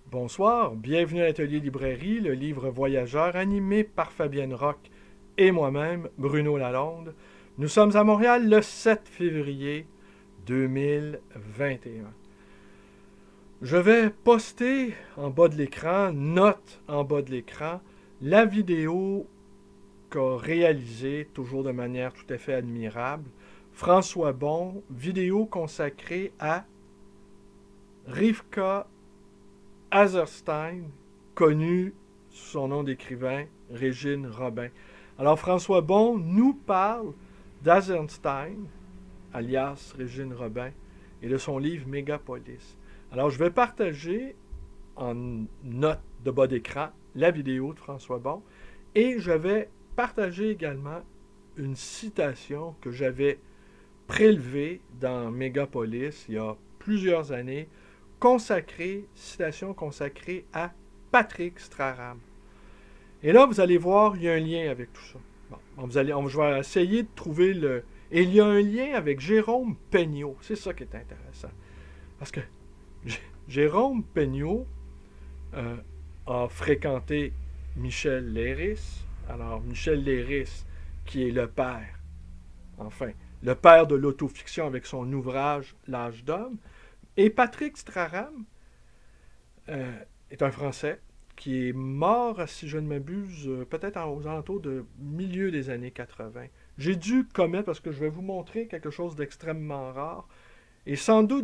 Bonsoir, bienvenue à l'Atelier Librairie, le livre voyageur animé par Fabienne Roch et moi-même, Bruno Lalonde. Nous sommes à Montréal le 7 février 2021. Je vais poster en bas de l'écran, note en bas de l'écran, la vidéo qu'a réalisée, toujours de manière tout à fait admirable, François Bon, vidéo consacrée à Rivka Azerstein, connue sous son nom d'écrivain, Régine Robin. Alors, François Bon nous parle d'Azerstein, alias Régine Robin, et de son livre Mégapolis. Alors, je vais partager en note de bas d'écran la vidéo de François Bon, et je vais partager également une citation que j'avais prélevée dans Mégapolis il y a plusieurs années, citation consacrée à Patrick Strarham. Et là, vous allez voir, il y a un lien avec tout ça. Bon, je vais essayer de trouver le... Et il y a un lien avec Jérôme Pegnaud. C'est ça qui est intéressant. Parce que Jérôme Pegnaud a fréquenté Michel Leiris. Alors, Michel Leiris, qui est le père de l'autofiction avec son ouvrage L'âge d'homme. Et Patrick Strarham est un Français qui est mort, si je ne m'abuse, peut-être aux alentours de milieu des années 80. J'ai dû commettre, parce que je vais vous montrer quelque chose d'extrêmement rare, et sans doute,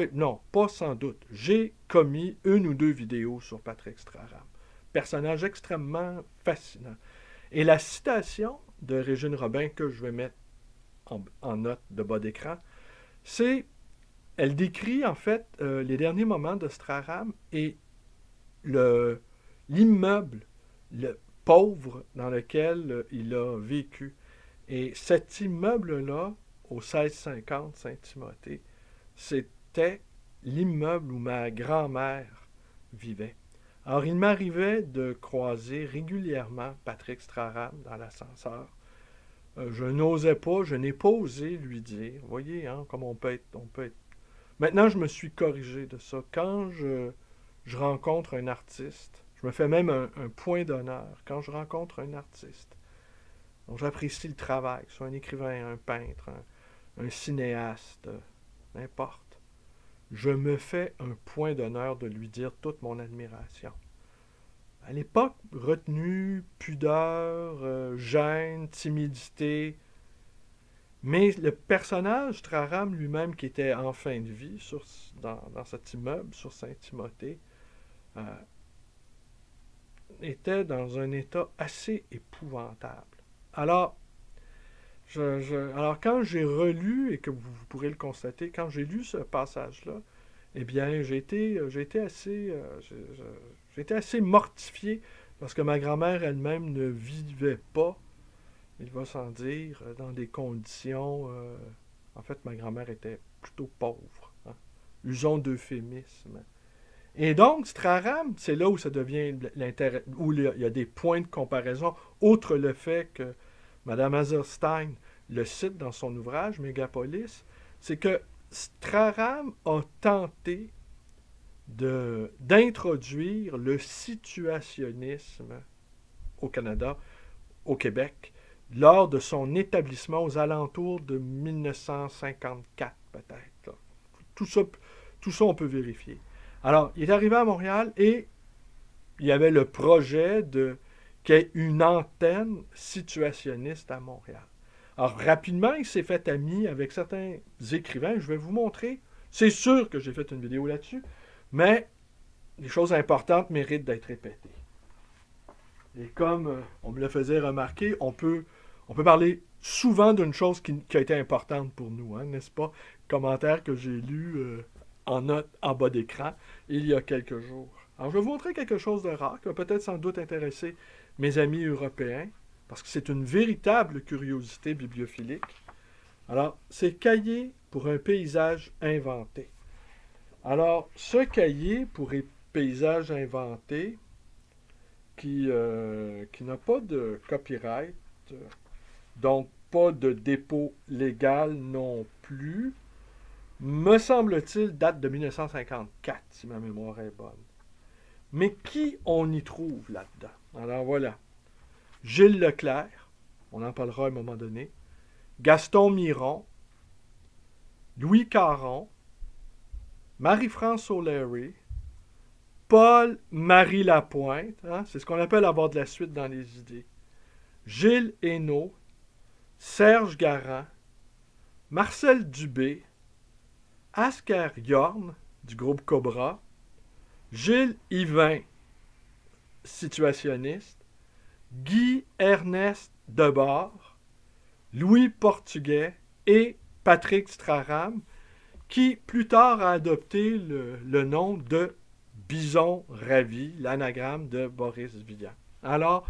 j'ai commis une ou deux vidéos sur Patrick Strarham. Personnage extrêmement fascinant. Et la citation de Régine Robin, que je vais mettre en note de bas d'écran, c'est... Elle décrit en fait les derniers moments de Strarham et l'immeuble, le pauvre dans lequel il a vécu. Et cet immeuble-là, au 1650 Saint-Timothée, c'était l'immeuble où ma grand-mère vivait. Alors, il m'arrivait de croiser régulièrement Patrick Strarham dans l'ascenseur. Je n'osais pas, je n'ai pas osé lui dire. Vous voyez, hein, comme on peut être. Maintenant, je me suis corrigé de ça. Quand je rencontre un artiste, je me fais même un point d'honneur. Quand je rencontre un artiste, donc j'apprécie le travail, soit un écrivain, un peintre, un cinéaste, n'importe. Je me fais un point d'honneur de lui dire toute mon admiration. À l'époque, retenue, pudeur, gêne, timidité. Mais le personnage, Strarham lui-même, qui était en fin de vie dans cet immeuble sur Saint-Timothée, était dans un état assez épouvantable. Alors, alors quand j'ai relu, et que vous pourrez le constater, quand j'ai lu ce passage-là, eh bien, j'ai été assez mortifié, parce que ma grand-mère elle-même ne vivait pas, il va sans dire, dans des conditions... en fait, ma grand-mère était plutôt pauvre. Hein. Usons d'euphémisme. Et donc, Strarham, c'est là où ça devient l'intérêt, où il y a des points de comparaison, outre le fait que Mme Azerstein le cite dans son ouvrage, Mégapolis, c'est que Strarham a tenté d'introduire le situationnisme au Canada, au Québec, lors de son établissement aux alentours de 1954, peut-être. Là. Tout ça, on peut vérifier. Alors, il est arrivé à Montréal et il y avait le projet qu'il y ait une antenne situationniste à Montréal. Alors, rapidement, il s'est fait ami avec certains écrivains. Je vais vous montrer. C'est sûr que j'ai fait une vidéo là-dessus, mais les choses importantes méritent d'être répétées. Et comme on me le faisait remarquer, on peut parler souvent d'une chose qui a été importante pour nous, hein, n'est-ce pas? Commentaire que j'ai lu en note en bas d'écran il y a quelques jours. Alors, je vais vous montrer quelque chose de rare qui va peut-être sans doute intéresser mes amis européens, parce que c'est une véritable curiosité bibliophilique. Alors, c'est Cahier pour un paysage inventé. Alors, ce cahier pour un paysage inventé, qui n'a pas de copyright, donc pas de dépôt légal non plus, me semble-t-il, date de 1954, si ma mémoire est bonne. Mais qui on y trouve là-dedans? Alors voilà. Gilles Leclerc, on en parlera à un moment donné. Gaston Miron, Louis Caron, Marie-France O'Leary, Paul-Marie Lapointe, hein, c'est ce qu'on appelle avoir de la suite dans les idées. Gilles Hainaut, Serge Garand, Marcel Dubé, Asker Yorn du groupe Cobra, Gilles Yvain, situationniste, Guy Ernest Debord, Louis Portugais et Patrick Straham, qui plus tard a adopté le nom de Bison Ravi, l'anagramme de Boris Vian. Alors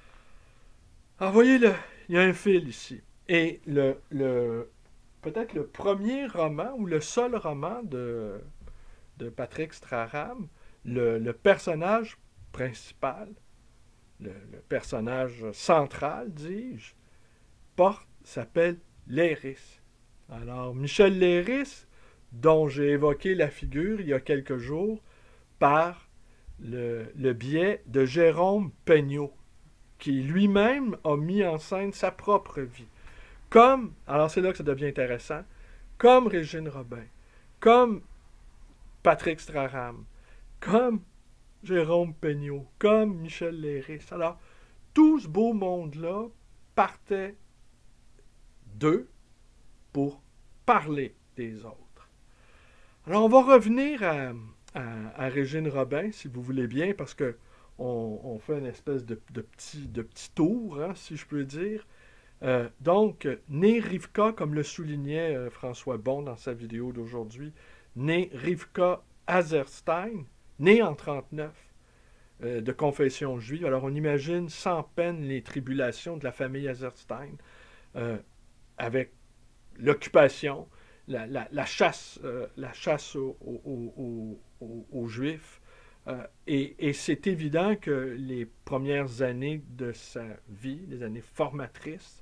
voyez, il y a un fil ici. Et peut-être le premier roman ou le seul roman de Patrick Straham, le personnage principal, le personnage central, dis-je, s'appelle Léris. Alors, Michel Léris, dont j'ai évoqué la figure il y a quelques jours, par le biais de Jérôme Peignot, qui lui-même a mis en scène sa propre vie. Alors c'est là que ça devient intéressant, comme Régine Robin, comme Patrick Straham, comme Jérôme Peignot, comme Michel Léris. Alors, tout ce beau monde-là partait d'eux pour parler des autres. Alors, on va revenir à Régine Robin, si vous voulez bien, parce que on fait une espèce de petit tour, hein, si je peux dire. Donc, née Rivka, comme le soulignait François Bon dans sa vidéo d'aujourd'hui, née Rivka Azerstein, née en 1939, de confession juive. Alors, on imagine sans peine les tribulations de la famille Azerstein, avec l'occupation, la chasse aux Juifs. Et c'est évident que les premières années de sa vie, les années formatrices,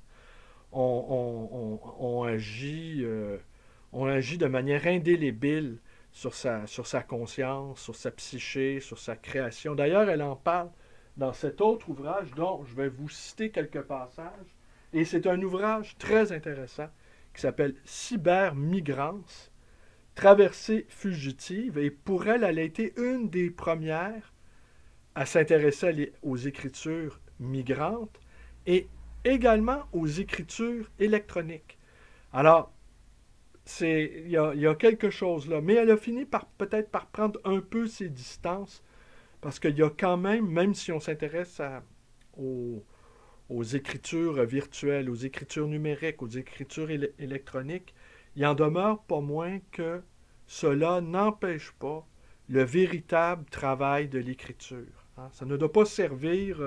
ont agi de manière indélébile sur sa conscience, sur sa psyché, sur sa création. D'ailleurs, elle en parle dans cet autre ouvrage dont je vais vous citer quelques passages. Et c'est un ouvrage très intéressant qui s'appelle Cybermigrance, traversée fugitive. Et pour elle, elle a été une des premières à s'intéresser aux écritures migrantes et également aux écritures électroniques. Alors, il y a quelque chose là. Mais elle a fini peut-être par prendre un peu ses distances, parce qu'il y a quand même si on s'intéresse aux écritures virtuelles, aux écritures numériques, aux écritures électroniques, il en demeure pas moins que cela n'empêche pas le véritable travail de l'écriture. Hein. Ça ne doit pas servir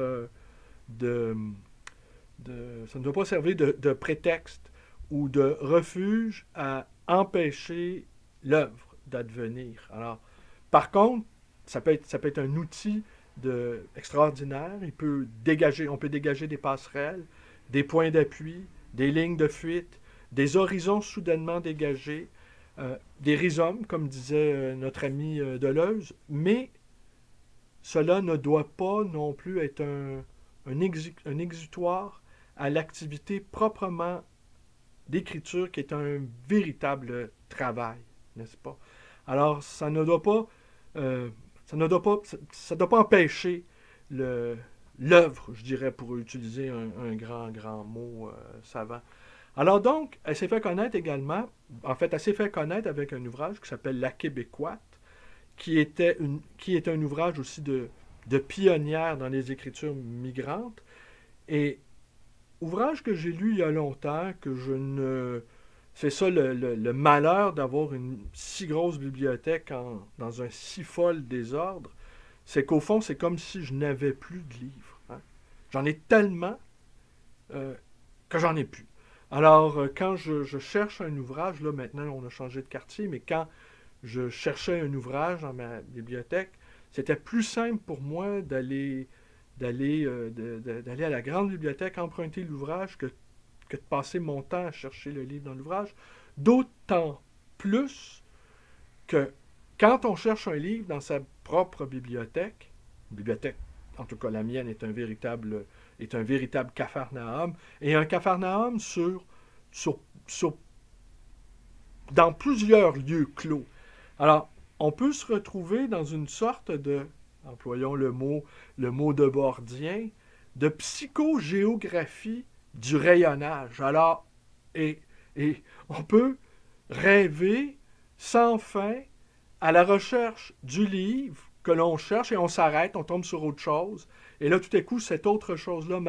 ça ne doit pas servir de prétexte ou de refuge à empêcher l'œuvre d'advenir. Alors, par contre, ça peut être un outil extraordinaire. On peut dégager des passerelles, des points d'appui, des lignes de fuite, des horizons soudainement dégagés, des rhizomes, comme disait notre ami Deleuze, mais cela ne doit pas non plus être un exutoire à l'activité proprement d'écriture qui est un véritable travail, n'est-ce pas? Alors, ça ne doit pas empêcher l'œuvre, je dirais, pour utiliser un grand mot savant. Alors donc, elle s'est fait connaître également, elle s'est fait connaître avec un ouvrage qui s'appelle La Québécoite, qui est un ouvrage aussi de pionnière dans les écritures migrantes, et ouvrage que j'ai lu il y a longtemps, c'est ça le malheur d'avoir une si grosse bibliothèque dans un si fol désordre, c'est qu'au fond, c'est comme si je n'avais plus de livres. Hein. J'en ai tellement que j'en ai plus. Alors, quand je cherche un ouvrage, là maintenant on a changé de quartier, mais quand je cherchais un ouvrage dans ma bibliothèque, c'était plus simple pour moi d'aller à la grande bibliothèque, emprunter l'ouvrage, que de passer mon temps à chercher le livre dans l'ouvrage. D'autant plus que quand on cherche un livre dans sa propre bibliothèque, Une bibliothèque, en tout cas la mienne, est un véritable capharnaüm, et un capharnaüm sur, sur- dans plusieurs lieux clos. Alors, on peut se retrouver dans une sorte de, employons le mot de Bordien, de psychogéographie du rayonnage. Alors, et, et on peut rêver sans fin à la recherche du livre que l'on cherche et on s'arrête, on tombe sur autre chose. Et là, tout à coup, cette autre chose-là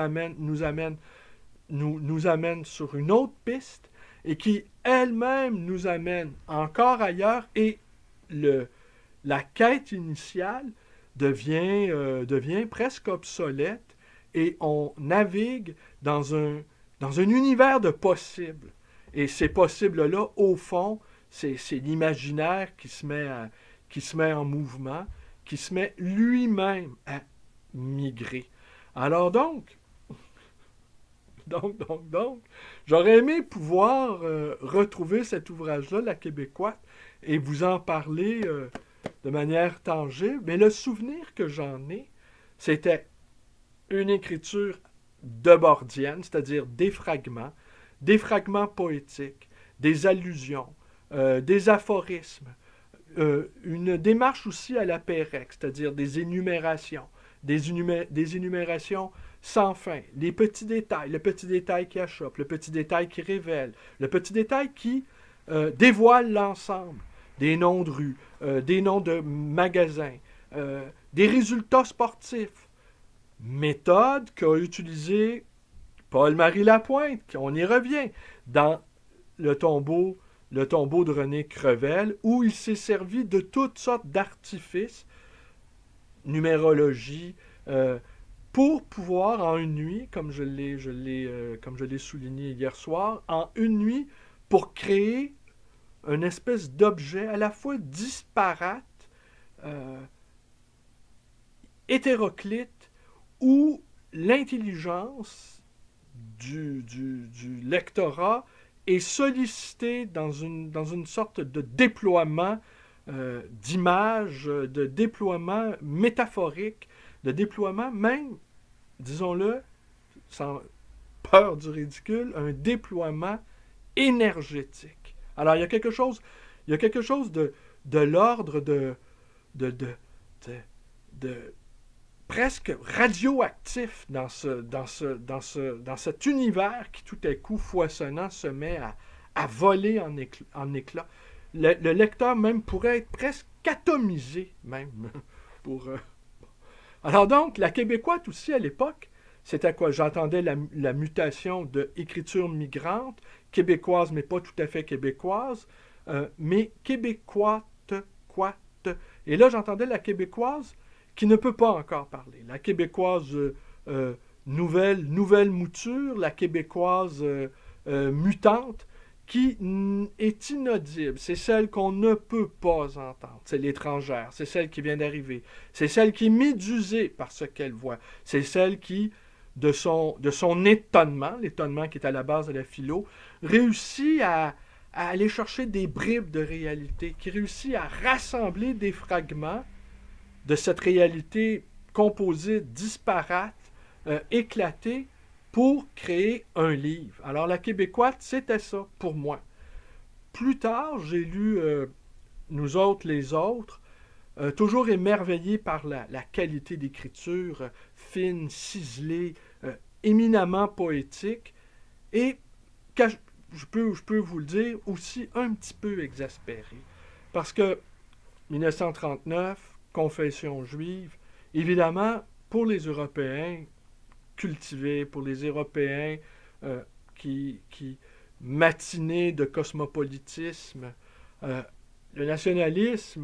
nous amène sur une autre piste et qui elle-même nous amène encore ailleurs et le, la quête initiale devient presque obsolète et on navigue dans un univers de possibles. Et ces possibles-là, au fond, c'est l'imaginaire qui se met en mouvement, qui se met lui-même à migrer. Alors donc, j'aurais aimé pouvoir retrouver cet ouvrage-là, La Québécoise, et vous en parler de manière tangible, mais le souvenir que j'en ai, c'était une écriture de bordienne, c'est-à-dire des fragments poétiques, des allusions, des aphorismes, une démarche aussi à la Pérec, c'est-à-dire des énumérations, des énumérations sans fin, les petits détails, le petit détail qui achoppe, le petit détail qui révèle, le petit détail qui dévoile l'ensemble, des noms de rues, des noms de magasins, des résultats sportifs, méthode qu'a utilisée Paul-Marie Lapointe, on y revient, dans le tombeau, le tombeau de René Crevel, où il s'est servi de toutes sortes d'artifices, numérologie, pour pouvoir en une nuit, comme je l'ai souligné hier soir, en une nuit, pour créer une espèce d'objet à la fois disparate, euh, hétéroclite, où l'intelligence du lectorat est sollicitée dans une sorte de déploiement d'images, de déploiement métaphorique, de déploiement même, disons-le, sans peur du ridicule, un déploiement énergétique. Alors, il y a quelque chose de l'ordre de, de presque radioactif dans cet univers qui, tout à coup, foisonnant, se met à voler en éclats. Le lecteur même pourrait être presque atomisé, même. Pour, Alors donc, la québécoise aussi, à l'époque, c'était quoi? J'entendais la mutation de écriture migrante, québécoise, mais pas tout à fait québécoise, mais québécoite, quoi. Et là, j'entendais la québécoise qui ne peut pas encore parler. La québécoise nouvelle mouture, la québécoise mutante, qui est inaudible. C'est celle qu'on ne peut pas entendre. C'est l'étrangère. C'est celle qui vient d'arriver. C'est celle qui est médusée par ce qu'elle voit. C'est celle qui, de son étonnement, l'étonnement qui est à la base de la philo, réussit à aller chercher des bribes de réalité, qui réussit à rassembler des fragments de cette réalité composite, disparate, éclatée, pour créer un livre. Alors, la québécoise, c'était ça pour moi. Plus tard, j'ai lu Nous autres, les autres, toujours émerveillé par la qualité d'écriture, fine, ciselée, éminemment poétique, et je peux vous le dire, aussi un petit peu exaspéré. Parce que 1939, confession juive, évidemment, pour les Européens cultivés, pour les Européens qui matinaient de cosmopolitisme, le nationalisme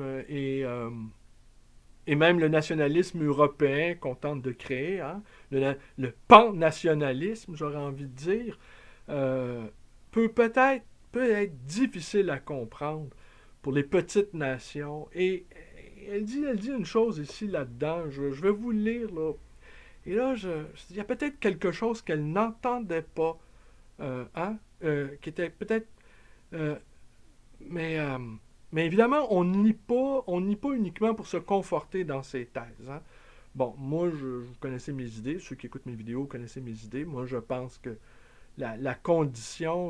et même le nationalisme européen qu'on tente de créer, hein, le pan-nationalisme, j'aurais envie de dire, peut être difficile à comprendre pour les petites nations. Et elle dit une chose ici, là-dedans, je vais vous le lire, là. Et là, il y a peut-être quelque chose qu'elle n'entendait pas, qui était peut-être... euh, mais, euh, mais évidemment, on n'y pas uniquement pour se conforter dans ses thèses. Hein. Bon, moi, vous connaissez mes idées. Ceux qui écoutent mes vidéos connaissent mes idées. Moi, je pense que la condition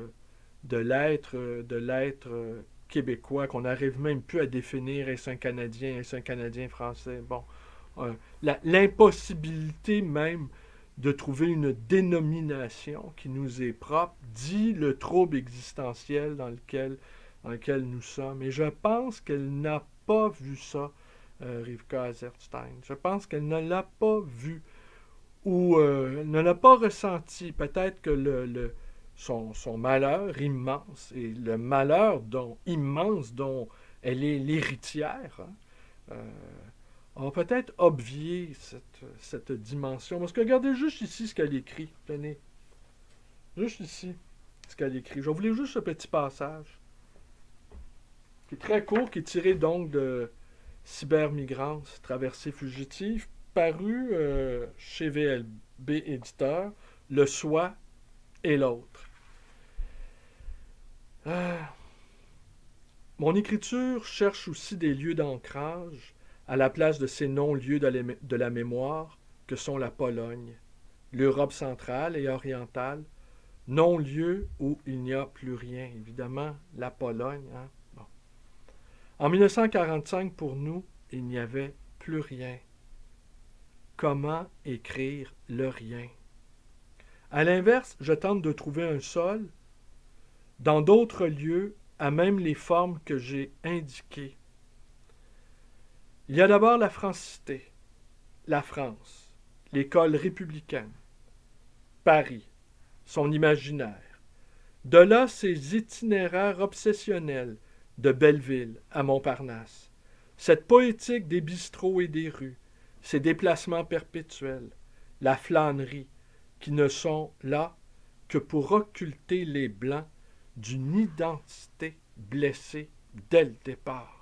de l'être québécois, qu'on n'arrive même plus à définir, est-ce un Canadien français? Bon, l'impossibilité même de trouver une dénomination qui nous est propre dit le trouble existentiel dans lequel nous sommes. Et je pense qu'elle n'a pas vu ça, Rivka Azerstein. Je pense qu'elle ne l'a pas vu ou ne l'a pas ressenti. Peut-être que son malheur immense et le malheur immense dont elle est l'héritière, hein, ont peut-être obvié cette dimension. Parce que regardez juste ici ce qu'elle écrit. Tenez. Juste ici ce qu'elle écrit. Je vais vous lire juste ce petit passage qui est très court, qui est tiré donc de Cybermigrance, traversée fugitive, paru chez VLB Éditeur, Le Soi et l'autre. Mon écriture cherche aussi des lieux d'ancrage à la place de ces non-lieux de la mémoire que sont la Pologne, l'Europe centrale et orientale, non-lieux où il n'y a plus rien. Évidemment, la Pologne. Hein? Bon. En 1945, pour nous, il n'y avait plus rien. Comment écrire le rien? À l'inverse, je tente de trouver un sol dans d'autres lieux à même les formes que j'ai indiquées. Il y a d'abord la francité, la France, l'école républicaine, Paris, son imaginaire. De là ces itinéraires obsessionnels de Belleville à Montparnasse, cette poétique des bistrots et des rues, ces déplacements perpétuels, la flânerie, qui ne sont là que pour occulter les blancs d'une identité blessée dès le départ.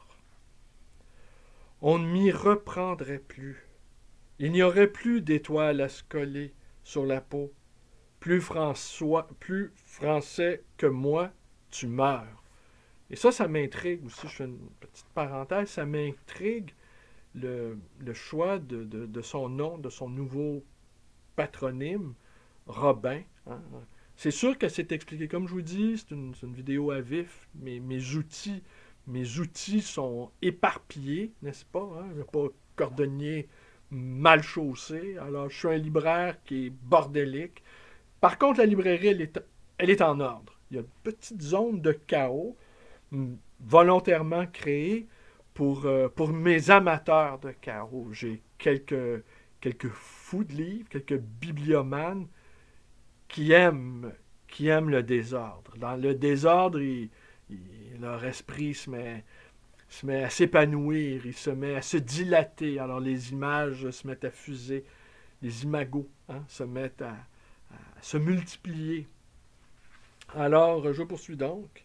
On ne m'y reprendrait plus. Il n'y aurait plus d'étoiles à se coller sur la peau. Plus français que moi, tu meurs. Et ça m'intrigue aussi, je fais une petite parenthèse, ça m'intrigue le choix de son nom, de son nouveau patronyme, Robin. Hein. C'est sûr que c'est expliqué. Comme je vous dis, c'est une vidéo à vif. Mes outils sont éparpillés, n'est-ce pas? Hein? Je ne suis pas cordonnier mal chaussé. Alors, je suis un libraire qui est bordélique. Par contre, la librairie, elle est en ordre. Il y a une petite zone de chaos volontairement créée pour mes amateurs de chaos. J'ai quelques fous de livres, quelques bibliomanes qui aiment le désordre. Dans le désordre, leur esprit se met à s'épanouir, il se met à se dilater. Alors les images se mettent à fuser, les imagos se mettent à se multiplier. Alors, je poursuis donc.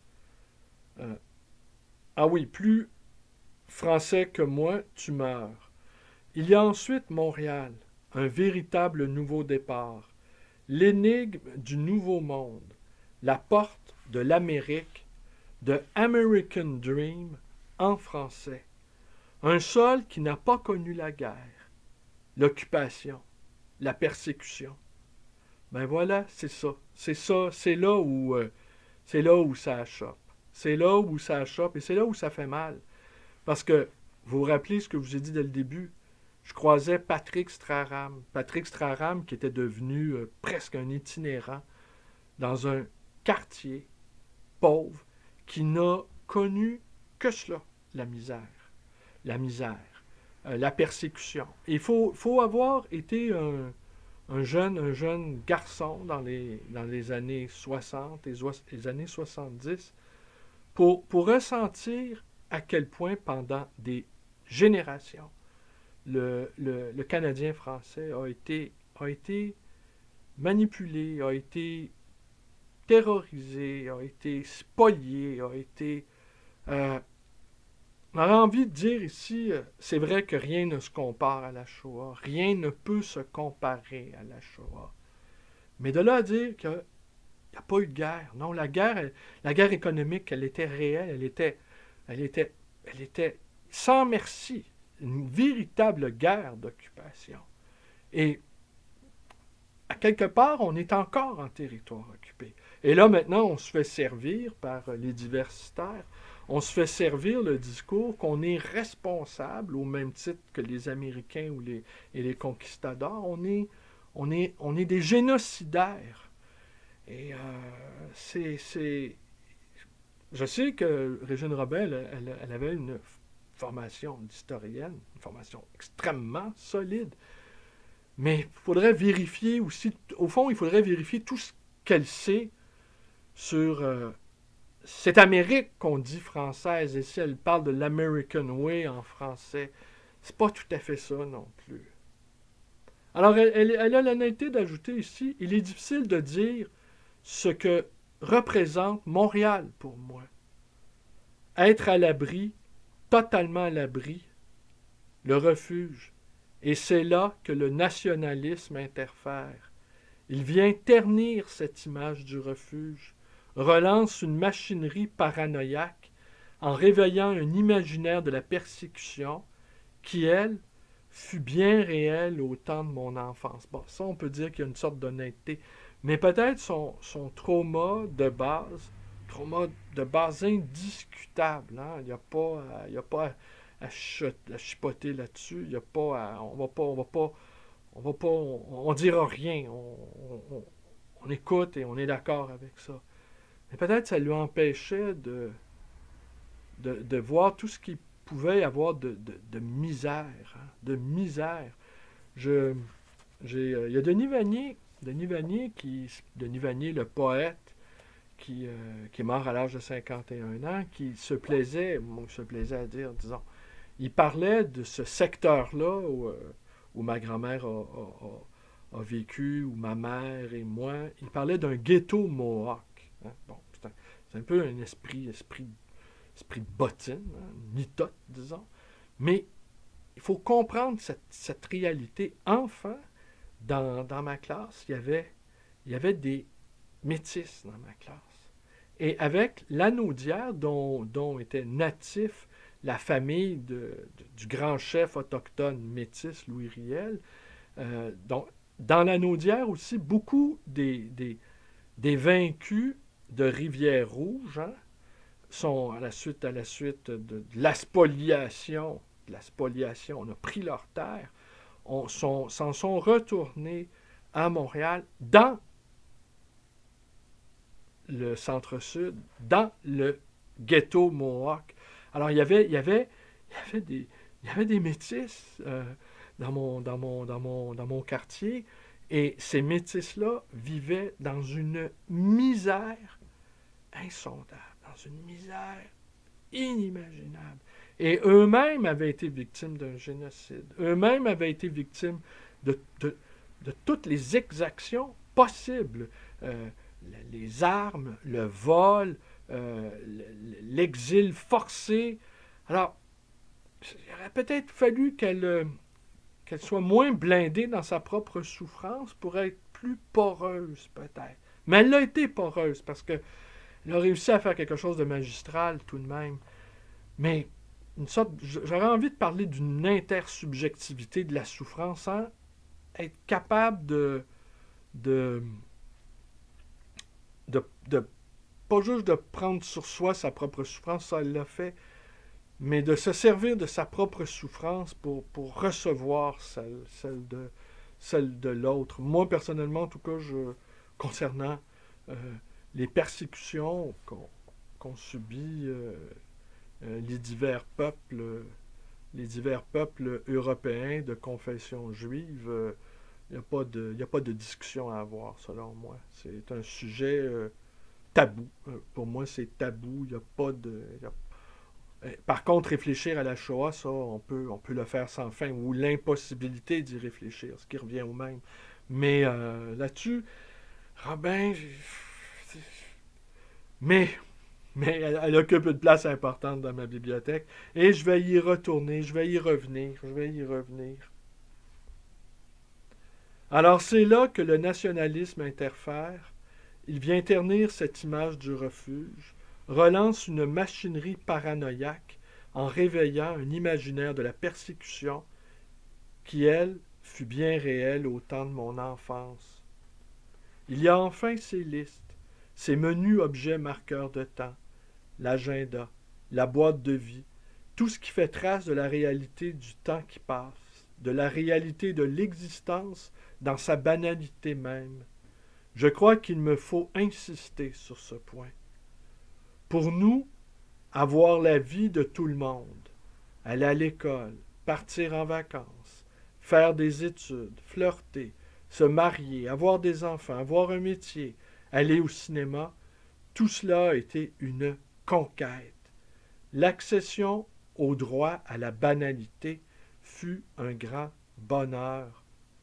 Ah oui, plus français que moi, tu meurs. Il y a ensuite Montréal, un véritable nouveau départ. L'énigme du nouveau monde, la porte de l'Amérique, de American Dream en français. Un sol qui n'a pas connu la guerre, l'occupation, la persécution. Ben voilà, c'est ça. C'est là où ça achoppe. C'est là où ça achoppe et c'est là où ça fait mal. Parce que, vous vous rappelez ce que je vous ai dit dès le début, je croisais Patrick Strachan. Patrick Strachan qui était devenu presque un itinérant dans un quartier pauvre qui n'a connu que cela, la misère. La misère, la persécution. Il faut avoir été un jeune garçon dans les années 60 et les années 70 pour ressentir à quel point pendant des générations le Canadien français a été manipulé, a été terrorisé, a été spolié, a été... on aurait envie de dire ici, c'est vrai que rien ne se compare à la Shoah, rien ne peut se comparer à la Shoah. Mais de là à dire qu'il n'y a pas eu de guerre, non, la guerre économique, elle était réelle, elle était sans merci. une véritable guerre d'occupation. Et à quelque part, on est encore en territoire occupé. Et là, maintenant, on se fait servir par les diversitaires, on se fait servir le discours qu'on est responsable, au même titre que les Américains et les conquistadors, on est des génocidaires. Et je sais que Régine Robin, elle avait une formation d'historienne, une formation extrêmement solide. Mais il faudrait vérifier aussi, au fond, il faudrait vérifier tout ce qu'elle sait sur cette Amérique qu'on dit française. Et si elle parle de l'American Way en français, c'est pas tout à fait ça non plus. Alors, elle a l'honnêteté d'ajouter ici, il est difficile de dire ce que représente Montréal pour moi. Être à l'abri, totalement à l'abri, le refuge. Et c'est là que le nationalisme interfère. Il vient ternir cette image du refuge, relance une machinerie paranoïaque en réveillant un imaginaire de la persécution qui, elle, fut bien réelle au temps de mon enfance. Bon, ça, on peut dire qu'il y a une sorte d'honnêteté, mais peut-être son trauma de base indiscutable. Hein? Il n'y a pas à chipoter là-dessus. Il y a pas on dira rien. On écoute et on est d'accord avec ça. Mais peut-être ça lui empêchait de voir tout ce qu'il pouvait y avoir de misère. Hein? De misère. Il y a Denis Vanier, Denis Vanier, le poète, qui est mort à l'âge de 51 ans, qui se plaisait à dire, disons, il parlait de ce secteur-là où ma grand-mère a vécu, où ma mère et moi, il parlait d'un ghetto mohawk. Hein? Bon, c'est un peu un esprit de bottine, hein? Mitote, disons. Mais il faut comprendre cette réalité. Enfant, dans ma classe, il y avait des métis dans ma classe. Et avec l'Anaudière, dont était natif la famille du grand chef autochtone métis Louis Riel, dans l'Anaudière aussi, beaucoup des vaincus de Rivière-Rouge, hein, sont à la suite de la spoliation, on a pris leur terre, s'en sont retournés à Montréal dans le centre-sud, dans le ghetto Mohawk. Alors, il y avait des métis dans mon quartier, et ces métis-là vivaient dans une misère insondable, dans une misère inimaginable. Et eux-mêmes avaient été victimes d'un génocide. Eux-mêmes avaient été victimes de toutes les exactions possibles. Les armes, le vol, l'exil forcé. Alors, il aurait peut-être fallu qu'elle soit moins blindée dans sa propre souffrance pour être plus poreuse, peut-être. Mais elle a été poreuse parce qu'elle a réussi à faire quelque chose de magistral tout de même. Mais j'aurais envie de parler d'une intersubjectivité de la souffrance sans être capable de pas juste de prendre sur soi sa propre souffrance, ça elle l'a fait, mais de se servir de sa propre souffrance pour recevoir celle de l'autre. Moi, personnellement, en tout cas, concernant les persécutions qu'ont subies les divers peuples européens de confession juive, il n'y a pas de discussion à avoir, selon moi. C'est un sujet tabou. Pour moi, c'est tabou. Il n'y a pas de... Par contre, réfléchir à la Shoah, ça, on peut le faire sans fin, ou l'impossibilité d'y réfléchir, ce qui revient au même. Mais là-dessus, Robin... Mais elle occupe une place importante dans ma bibliothèque, et je vais y retourner, je vais y revenir. Alors c'est là que le nationalisme interfère. Il vient ternir cette image du refuge, relance une machinerie paranoïaque en réveillant un imaginaire de la persécution qui, elle, fut bien réelle au temps de mon enfance. Il y a enfin ces listes, ces menus objets marqueurs de temps, l'agenda, la boîte de vie, tout ce qui fait trace de la réalité du temps qui passe, de la réalité de l'existence dans sa banalité même. Je crois qu'il me faut insister sur ce point. Pour nous, avoir la vie de tout le monde, aller à l'école, partir en vacances, faire des études, flirter, se marier, avoir des enfants, avoir un métier, aller au cinéma, tout cela a été une conquête. L'accession au droit à la banalité fut un grand bonheur.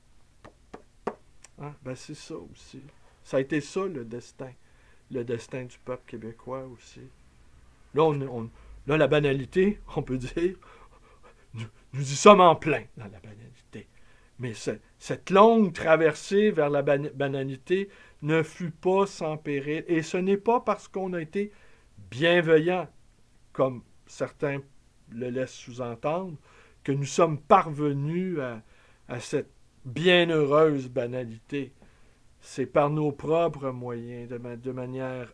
Hein? Ben c'est ça aussi. Ça a été ça le destin du peuple québécois aussi. Là, là la banalité, on peut dire, nous y sommes en plein dans la banalité. Mais cette longue traversée vers la banalité ne fut pas sans péril. Et ce n'est pas parce qu'on a été bienveillant, comme certains le laissent sous-entendre, que nous sommes parvenus à cette bienheureuse banalité. C'est par nos propres moyens, de manière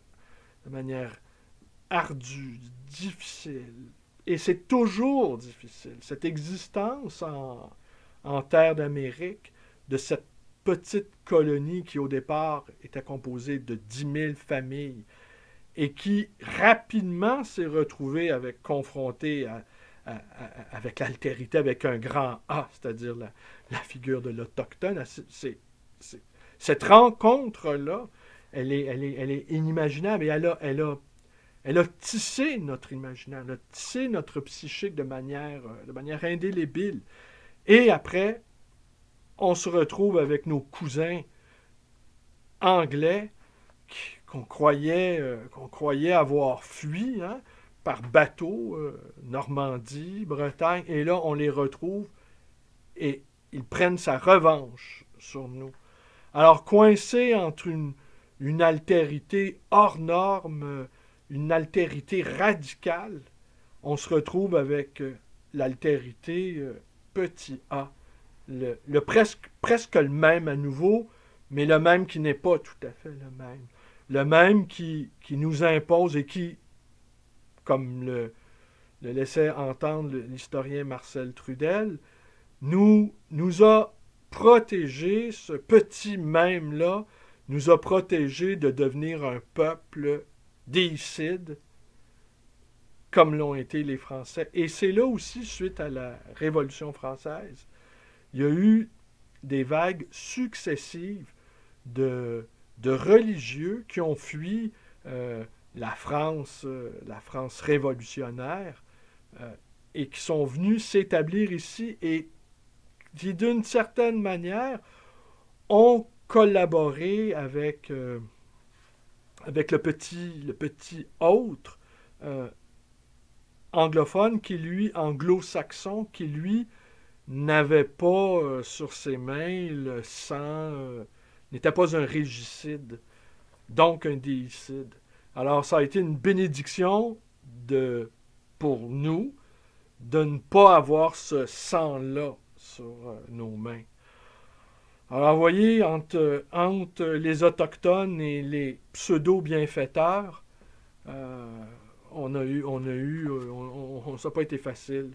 ardue, difficile. Et c'est toujours difficile. Cette existence en terre d'Amérique, de cette petite colonie qui au départ était composée de 10 000 familles et qui rapidement s'est retrouvée confrontée avec l'altérité, avec un grand A, c'est-à-dire la figure de l'Autochtone. Cette rencontre-là, elle est inimaginable et elle a tissé notre imaginaire, elle a tissé notre psychique de manière indélébile. Et après, on se retrouve avec nos cousins anglais qu'on croyait avoir fui par bateau, Normandie, Bretagne, et là, on les retrouve et ils prennent sa revanche sur nous. Alors, coincés entre une altérité hors norme, une altérité radicale, on se retrouve avec l'altérité petit a, le presque le même à nouveau, mais le même qui n'est pas tout à fait le même. Le même qui nous impose et qui, comme le laissait entendre l'historien Marcel Trudel, nous a protégés, ce petit même-là, nous a protégés de devenir un peuple déicide, comme l'ont été les Français. Et c'est là aussi, suite à la Révolution française, il y a eu des vagues successives de religieux qui ont fui la France révolutionnaire et qui sont venus s'établir ici et qui, d'une certaine manière, ont collaboré avec le petit autre anglophone anglo-saxon, qui lui n'avait pas sur ses mains le sang, n'était pas un régicide, donc un déicide. Alors ça a été une bénédiction pour nous de ne pas avoir ce sang-là sur nos mains. Alors vous voyez, entre les Autochtones et les pseudo-bienfaiteurs, ça n'a pas été facile.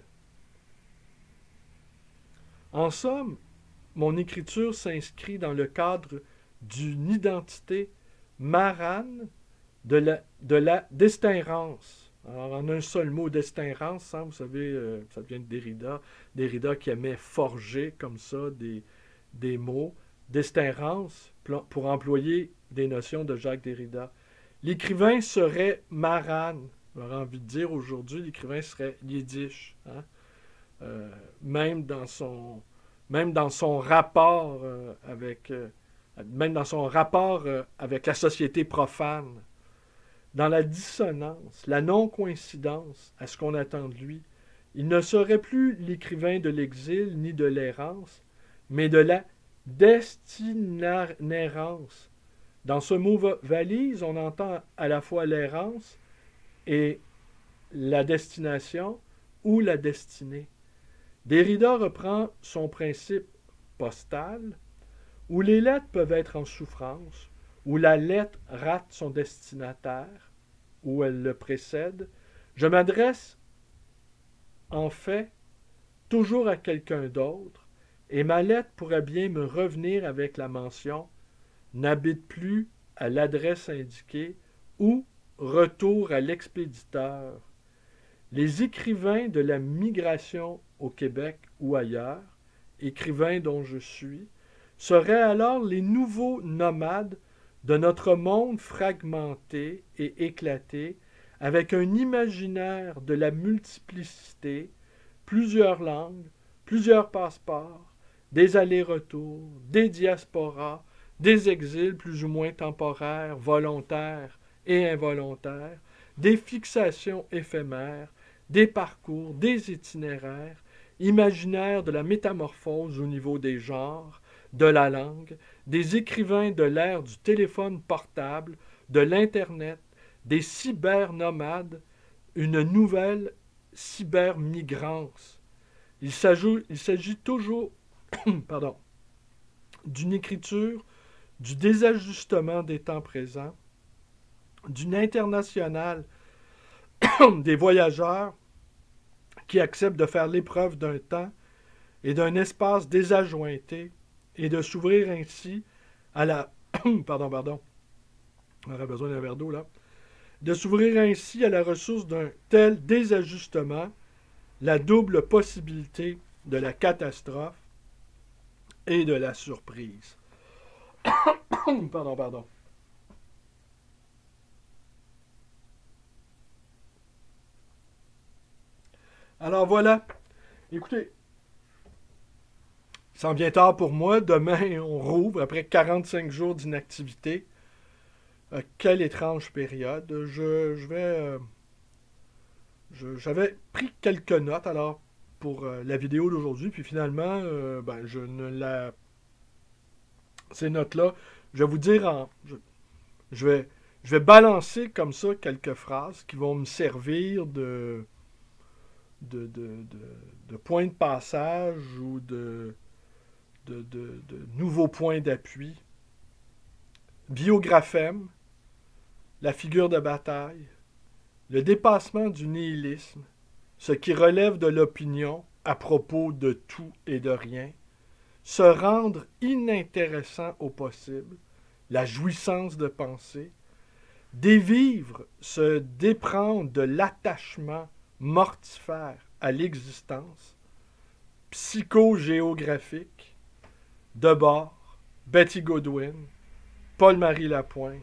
En somme, mon écriture s'inscrit dans le cadre d'une identité marane de la destinrance. Alors, en un seul mot, destinrance, vous savez, ça vient de Derrida. Derrida qui aimait forger comme ça des mots. Destinrance, pour employer des notions de Jacques Derrida. L'écrivain serait marane. J'aurais envie de dire aujourd'hui, l'écrivain serait yiddish. Même dans son rapport avec la société profane, dans la dissonance, la non-coïncidence à ce qu'on attend de lui, il ne serait plus l'écrivain de l'exil ni de l'errance, mais de la destinérance. Dans ce mot valise, on entend à la fois l'errance et la destination, ou la destinée. Derrida reprend son principe postal, où les lettres peuvent être en souffrance, où la lettre rate son destinataire, où elle le précède. Je m'adresse, en fait, toujours à quelqu'un d'autre, et ma lettre pourrait bien me revenir avec la mention « n'habite plus à l'adresse indiquée » ou « retour à l'expéditeur ». Les écrivains de la migration au Québec ou ailleurs, écrivains dont je suis, seraient alors les nouveaux nomades de notre monde fragmenté et éclaté, avec un imaginaire de la multiplicité, plusieurs langues, plusieurs passeports, des allers-retours, des diasporas, des exils plus ou moins temporaires, volontaires et involontaires, des fixations éphémères, des parcours, des itinéraires, imaginaires de la métamorphose au niveau des genres, de la langue, des écrivains de l'ère du téléphone portable, de l'Internet, des cybernomades, une nouvelle cybermigrance. Il s'agit toujours pardon, d'une écriture, du désajustement des temps présents, d'une internationale des voyageurs qui acceptent de faire l'épreuve d'un temps et d'un espace désajointé et de s'ouvrir ainsi à la... pardon, on aurait besoin d'un verre d'eau là. De s'ouvrir ainsi à la ressource d'un tel désajustement, la double possibilité de la catastrophe et de la surprise. Pardon. Alors voilà. Écoutez, ça en vient tard pour moi. Demain, on rouvre après 45 jours d'inactivité. Quelle étrange période. J'avais pris quelques notes alors pour la vidéo d'aujourd'hui, puis finalement, je ne la... Ces notes-là, je vais vous dire je vais balancer comme ça quelques phrases qui vont me servir de points de passage ou de nouveaux points d'appui. Biographème, la figure de bataille, le dépassement du nihilisme, ce qui relève de l'opinion à propos de tout et de rien, se rendre inintéressant au possible, la jouissance de penser, dévivre, se déprendre de l'attachement mortifère à l'existence, psychogéographique, Debord, Betty Goodwin, Paul-Marie Lapointe,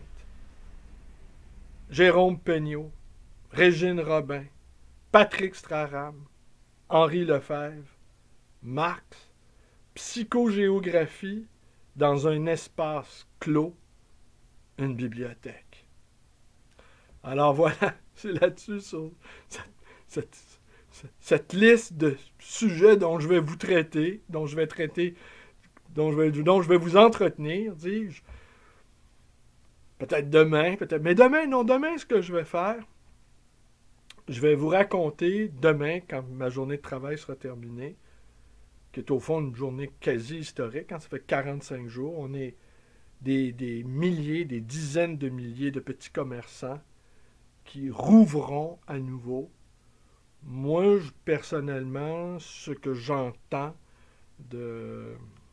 Jérôme Pegnaud, Régine Robin, Patrick Straham, Henri Lefebvre, Marx, psychogéographie dans un espace clos, une bibliothèque. Alors voilà, c'est là-dessus sur cette liste de sujets dont je vais vous traiter, dont je vais vous entretenir, dis-je. Peut-être demain, mais demain, ce que je vais faire, je vais vous raconter demain, quand ma journée de travail sera terminée, qui est au fond une journée quasi historique, quand ça fait 45 jours, on est des milliers, des dizaines de milliers de petits commerçants qui rouvront à nouveau. Moi, personnellement, ce que j'entends de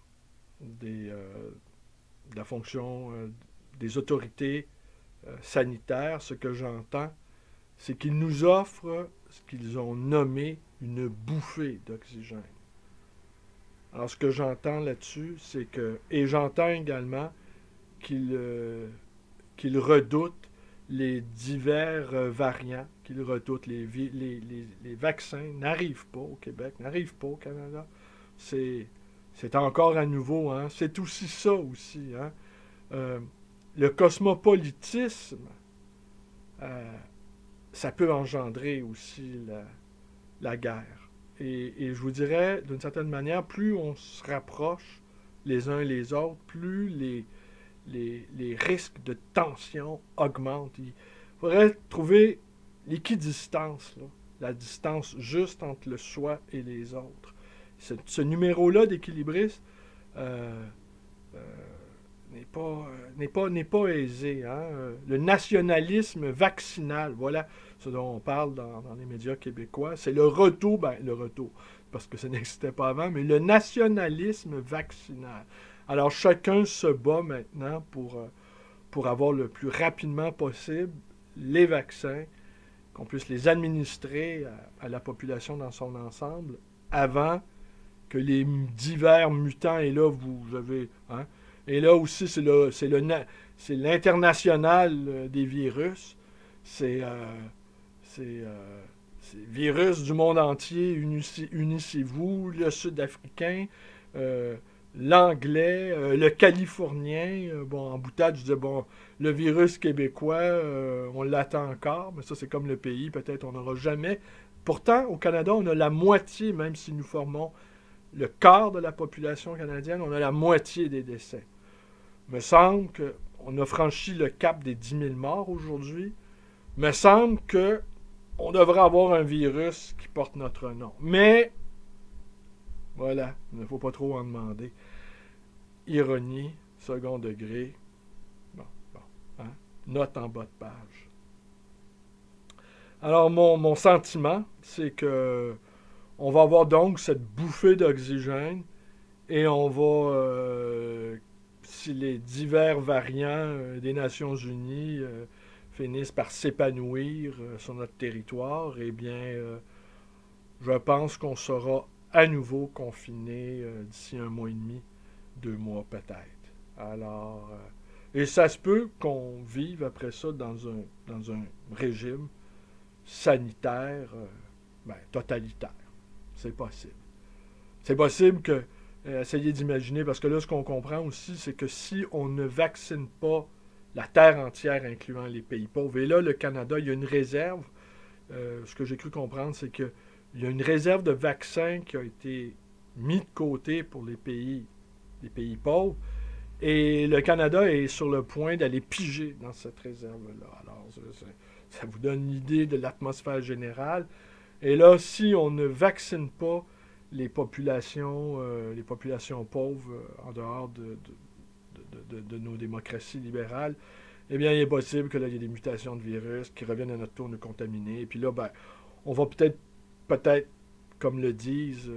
la fonction des autorités sanitaires, ce que j'entends, c'est qu'ils nous offrent ce qu'ils ont nommé une bouffée d'oxygène. Alors, ce que j'entends là-dessus, c'est que... Et j'entends également qu'ils redoutent les divers variants, qu'ils redoutent les vaccins n'arrivent pas au Québec, n'arrivent pas au Canada. C'est encore à nouveau, hein. C'est aussi ça aussi, hein. Le cosmopolitisme, ça peut engendrer aussi la guerre. Et je vous dirais, d'une certaine manière, plus on se rapproche les uns les autres, plus les risques de tension augmentent. Il faudrait trouver l'équidistance, là. la distance juste entre le soi et les autres. Ce numéro-là d'équilibriste n'est pas aisé. Hein? Le nationalisme vaccinal, voilà ce dont on parle dans les médias québécois, c'est le retour, parce que ça n'existait pas avant, mais le nationalisme vaccinal. Alors chacun se bat maintenant pour avoir le plus rapidement possible les vaccins, qu'on puisse les administrer à la population dans son ensemble, avant que les divers mutants, et là, vous avez... Hein, et là aussi, c'est l'international des virus. C'est virus du monde entier, unissez-vous, le sud-africain, l'anglais, le californien. Bon, en boutade, je disais, bon, le virus québécois, on l'attend encore, mais ça, c'est comme le pays, peut-être on n'aura jamais. Pourtant, au Canada, on a la moitié, même si nous formons le quart de la population canadienne, on a la moitié des décès. Me semble qu'on a franchi le cap des 10 000 morts aujourd'hui. Me semble qu'on devrait avoir un virus qui porte notre nom. Mais, voilà, il ne faut pas trop en demander. Ironie, second degré. Bon, hein? Note en bas de page. Alors, mon sentiment, c'est que on va avoir donc cette bouffée d'oxygène et on va, si les divers variants des Nations Unies finissent par s'épanouir sur notre territoire, eh bien, je pense qu'on sera à nouveau confiné d'ici 1 mois et demi, 2 mois peut-être. Alors, et ça se peut qu'on vive après ça dans un régime sanitaire totalitaire. C'est possible. C'est possible que, essayez d'imaginer, parce que là, ce qu'on comprend aussi, c'est que si on ne vaccine pas la terre entière, incluant les pays pauvres, et là, le Canada, il y a une réserve, ce que j'ai cru comprendre, c'est qu'il y a une réserve de vaccins qui a été mise de côté pour les pays pauvres, et le Canada est sur le point d'aller piger dans cette réserve-là. Alors, ça vous donne une idée de l'atmosphère générale. Et là, si on ne vaccine pas les populations pauvres en dehors de nos démocraties libérales, eh bien, il est possible que là, il y ait des mutations de virus qui reviennent à notre tour nous contaminer. Et puis là, on va peut-être, comme le disent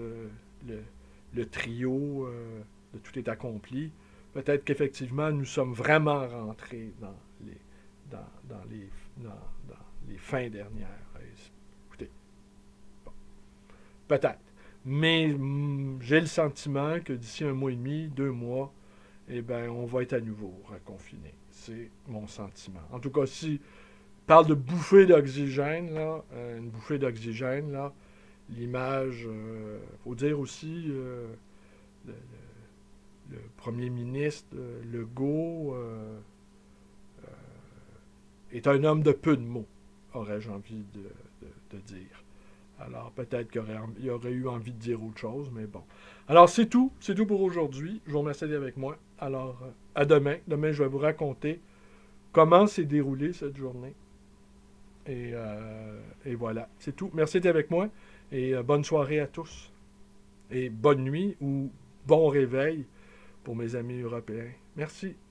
le trio de Tout est accompli, peut-être qu'effectivement, nous sommes vraiment rentrés dans les fins dernières. Écoutez, bon, peut-être. Mais j'ai le sentiment que d'ici 1 mois et demi, 2 mois, eh bien, on va être à nouveau reconfiné. C'est mon sentiment. En tout cas, si on parle de bouffée d'oxygène, là, une bouffée d'oxygène, là, l'image, faut dire aussi, le premier ministre Legault est un homme de peu de mots, aurais-je envie de dire. Alors, peut-être qu'il aurait eu envie de dire autre chose, mais bon. Alors, c'est tout pour aujourd'hui. Je vous remercie d'être avec moi. Alors, à demain. Demain, je vais vous raconter comment s'est déroulée cette journée. Et voilà, c'est tout. Merci d'être avec moi et bonne soirée à tous. Et bonne nuit ou bon réveil pour mes amis européens. Merci.